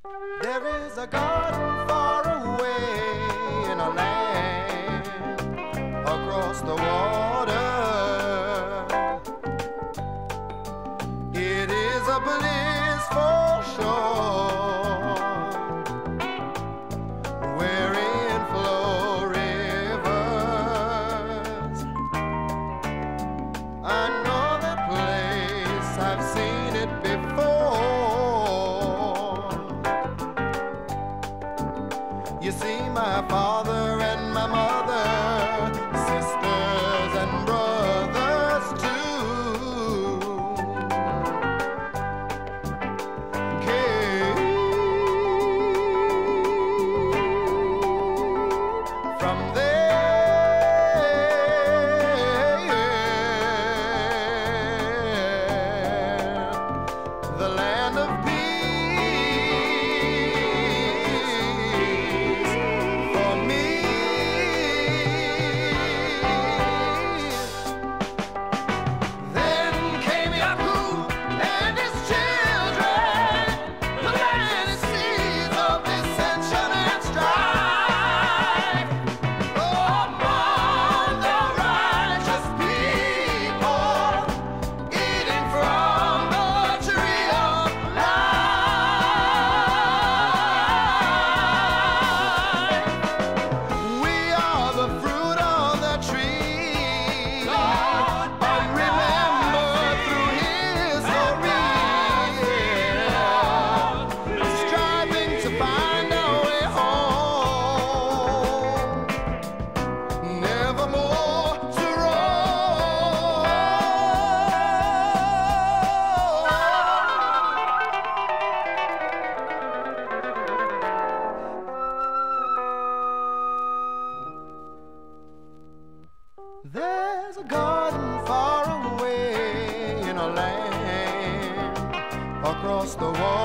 There is a garden far away in a land across the water. It is a blissful shore wherein flow rivers. I know that place, I've seen it before. You see, my father and my mother, sisters and brothers too, came from there, the land of peace. There's a garden far away in a land across the water.